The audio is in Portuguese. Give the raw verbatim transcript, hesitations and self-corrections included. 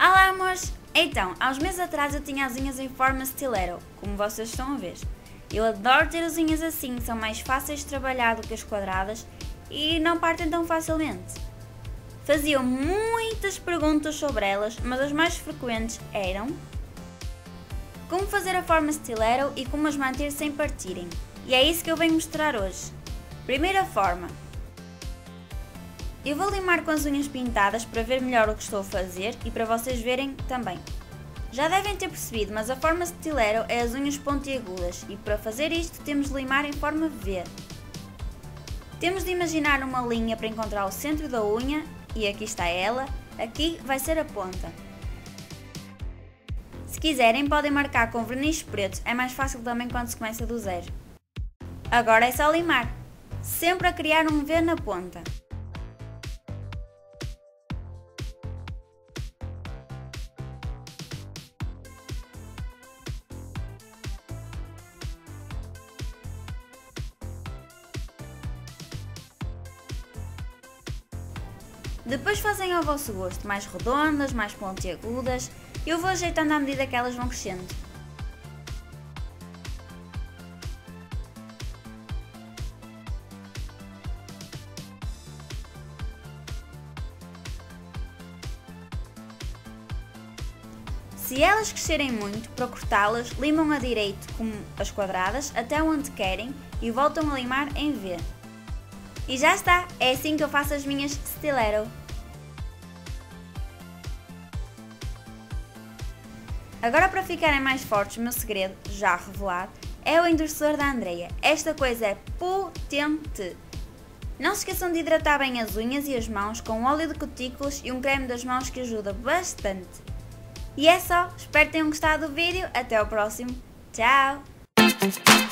Olá, amores! Então, há uns meses atrás eu tinha as unhas em forma stiletto, como vocês estão a ver. Eu adoro ter as unhas assim, são mais fáceis de trabalhar do que as quadradas e não partem tão facilmente. Faziam muitas perguntas sobre elas, mas as mais frequentes eram: como fazer a forma stiletto e como as manter sem partirem? E é isso que eu venho mostrar hoje. Primeira forma. Eu vou limar com as unhas pintadas para ver melhor o que estou a fazer e para vocês verem também. Já devem ter percebido, mas a forma stiletto é as unhas pontiagudas e para fazer isto temos de limar em forma V. Temos de imaginar uma linha para encontrar o centro da unha e aqui está ela, aqui vai ser a ponta. Se quiserem podem marcar com verniz preto, é mais fácil também quando se começa do zero. Agora é só limar, sempre a criar um V na ponta. Depois fazem ao vosso gosto, mais redondas, mais pontiagudas. Eu vou ajeitando à medida que elas vão crescendo. Se elas crescerem muito, para cortá-las, limam a direito como as quadradas até onde querem e voltam a limar em V. E já está! É assim que eu faço as minhas stiletto. Agora, para ficarem mais fortes, o meu segredo, já revelado, é o endurecedor da Andrea. Esta coisa é potente! Não se esqueçam de hidratar bem as unhas e as mãos com óleo de cutículas e um creme das mãos que ajuda bastante. E é só! Espero que tenham gostado do vídeo. Até ao próximo. Tchau!